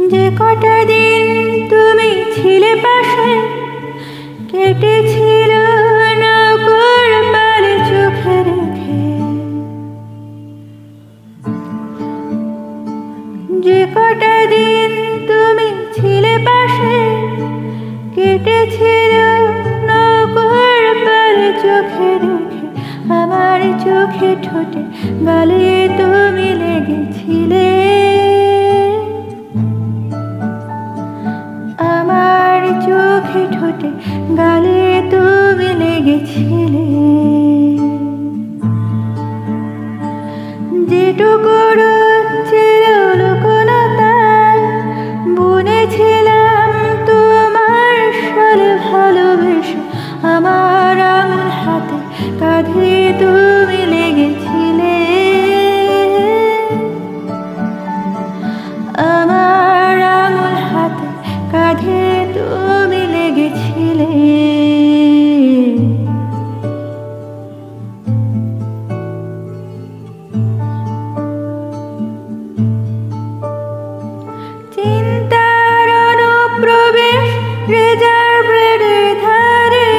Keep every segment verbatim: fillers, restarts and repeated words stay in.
যে কটা দিন তুমি ছিলে পাশে, কেটেছিল নৌকোর পারে চোখে রেখে। যে কটা দিন তুমি ছিলে পাশে, কেটেছিল নৌকোর পারে চোখে রেখে। আমার চোখে ঠোঁটে গালে তুমি লেগেছিলে, আমার চোখে ঠোঁটে গালে তুমি লেগেছিলে। যেটুকু ছিল লোকলতায় বুনেছিলাম তোমার সালে ভালোবেসে। আমার আঙুল হাতে কাঁধে তুমি লেগেছিলে, আমার আঙুল হাতে কাঁধে তুমি লেগেছিলে। চিন্তার অনুপ্রবেশ রিজার্ভের ধারে,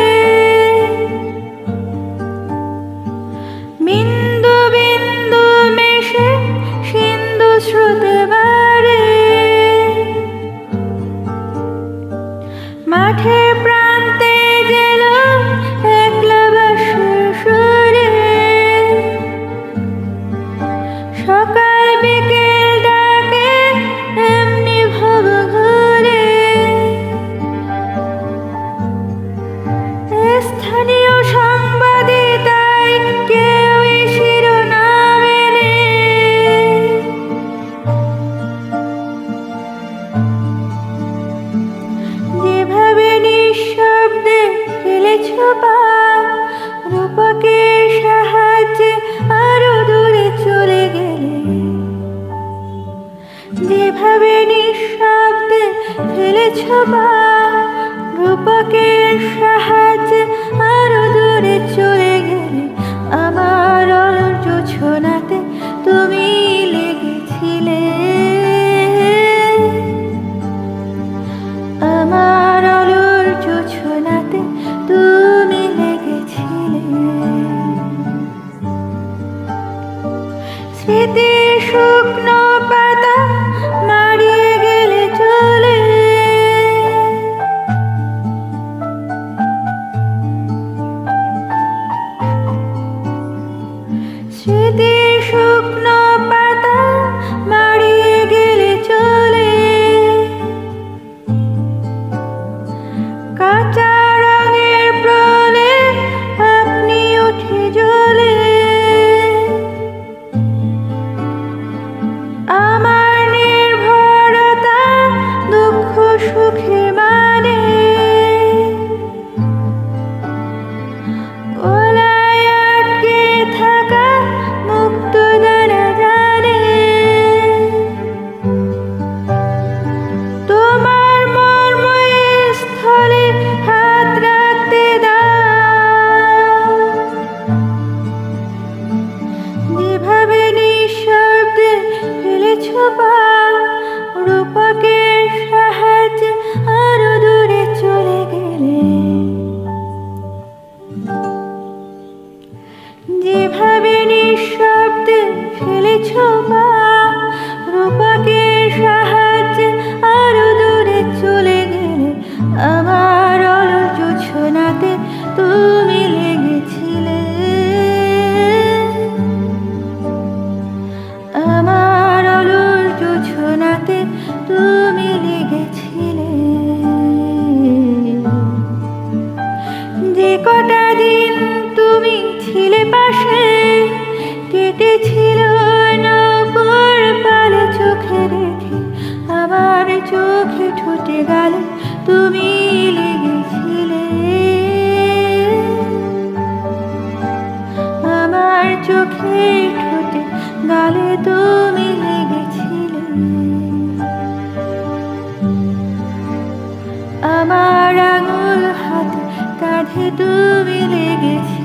বিন্দু বিন্দু মেশে সিন্ধু স্রোতে বাড়ে। মাঠের প্রান্তে গেল একলা বাঁশির সুরে, সকাল বিকেল ডাকে এমনি ভাব ঘুরে। স্থানীয় সাংবাদিকতায় কেউই শিরোনাম এনে যেভাবে নিঃশব্দে ফেলেছ পা, রূপকের সাহায্যে আরো দূরে চলে গেলে। যেভাবে নিঃশব্দে ফেলেছ পা, রূপকের সাহায্যে আরো দূরে চলে গেলে। আমার আলোর জোছনাতে তুমি লেগেছিলে, আমার আলোর জোছনাতে তুমি লেগেছিলে। স্মৃতির শুকনো পাতা মারিয়ে গেলে চলে, স্মৃতির শুকনো পাতা মারিয়ে গেলে চলে। কাঁচা রঙের প্রলেপ আপনি উঠে জ্বলে। আমার নির্ভরতা দুঃখ সুখে মানে, গলায় আটকে থাকা মুক্ত দানা জানে। তোমার মর্মস্থলে হাত রাখতে দাও, যেভাবে নিঃশব্দে ফেলেছ পা, রূপকের সাহায্যে আরো দূরে চলে গেলে। যেভাবে নিঃশব্দে ফেলেছ পা, রূপকের সাহায্যে আরো দূরে চলে গেলে। আমার আলোর জোছনাতে তুমি লেগেছিলে, আমার আলোর জোছনাতে তুমি লেগেছিলে। যে কটা দিন তুমি ছিলে পাশে, কেটেছিল নৌকোর পারে চোখে রেখে। আমার চোখে ঠোঁটে গালে তুমি লেগেছিলে, আমার চোখে ঠোঁটে গালে তুমি লেগেছিলে। আমার আঙুল হাতে কাঁধে তুমি লেগেছিলে।